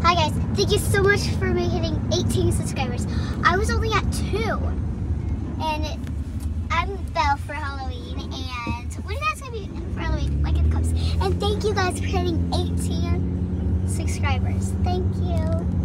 Hi guys, thank you so much for me hitting 18 subscribers. I was only at 2. And I'm Belle for Halloween. And what are you guys going to be for Halloween? Like in the comments. And thank you guys for hitting 18 subscribers. Thank you.